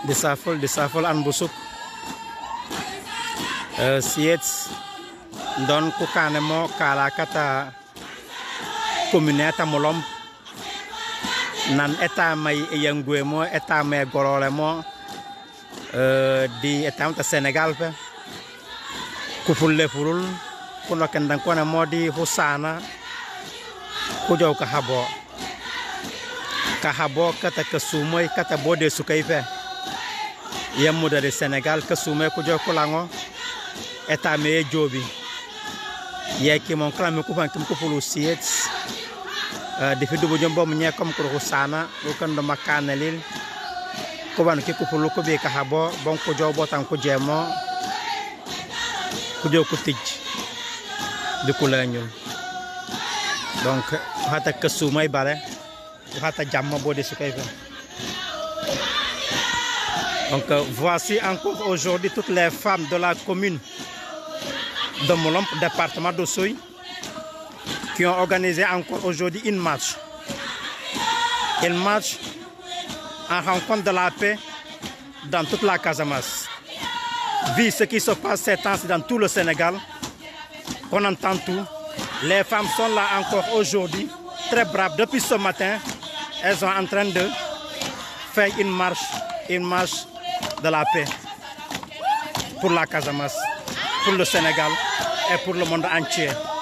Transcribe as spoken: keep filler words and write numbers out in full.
di safol di safol an busuk uh, siets don ku kane mo kala kata communauté molom nan eta may yangwe mo eta may gorole mo uh, di eta ta Senegal pe ku fulle furul kuno kendan kona modi husana ku jow ka habo ka habo kata kasumay kata bode sukay fe yamu dari Senegal kasumay ku jow ko lango eta me jobi yeki mon klame ku fan ku fulu siets di fi dubu jombo mu ñekom ko husana ko kan do makanelil ko ban ki ku fulu ko be ka habo bon ko jow botan ko jemo ku jow ko tij de kulañul donc hata kasumay bare hata jamma bode sukay fa. Donc voici encore aujourd'hui toutes les femmes de la commune de Molomp, département d'Oussouye, qui ont organisé encore aujourd'hui une marche. Une marche en rencontre de la paix dans toute la Casamance. Vu ce qui se passe ces temps-ci dans tout le Sénégal, on entend tout. Les femmes sont là encore aujourd'hui, très braves. Depuis ce matin, elles sont en train de faire une marche, une marche de la paix pour la Casamance, pour le Sénégal et pour le monde entier.